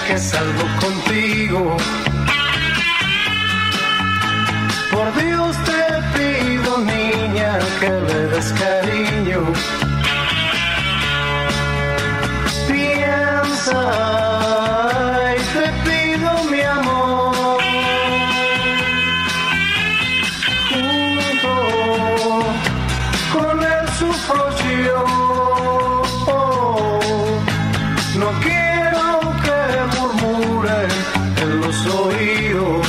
que salgo contigo. Por Dios te pido, niña, que le des cariño. Piensa y te pido, mi amor, junto con él sufro yo. No quiero que murmuren en los oídos,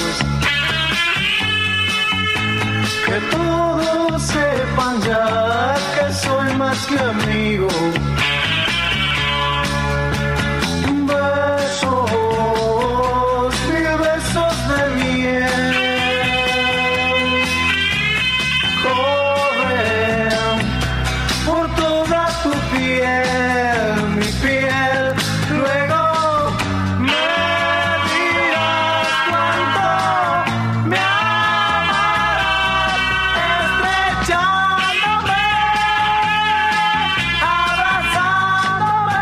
que todos sepan ya que soy más que amigo. Besos, mil besos de miel, corren por toda tu piel, mi piel. Luego me dirás cuánto me amarás, estrechándome, abrazándome.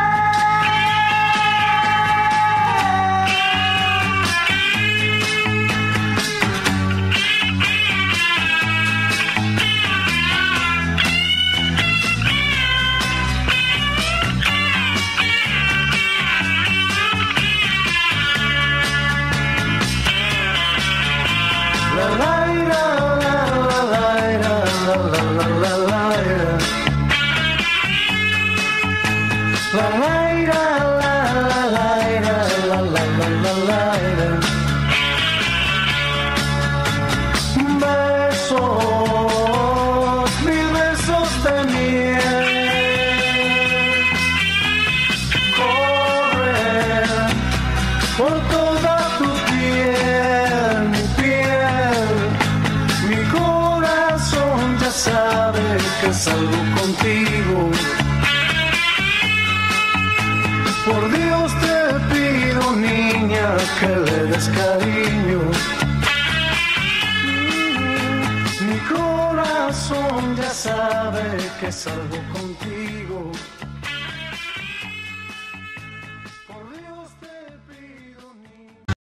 La la la la la la la la la la la. La la la la la la la la la. Besos, mil besos de miel, corren por toda tu piel, mi piel. Mi corazón ya sabe que salgo contigo. Por Dios te pido, niña, que le des cariño. Mi corazón ya sabe que salgo contigo.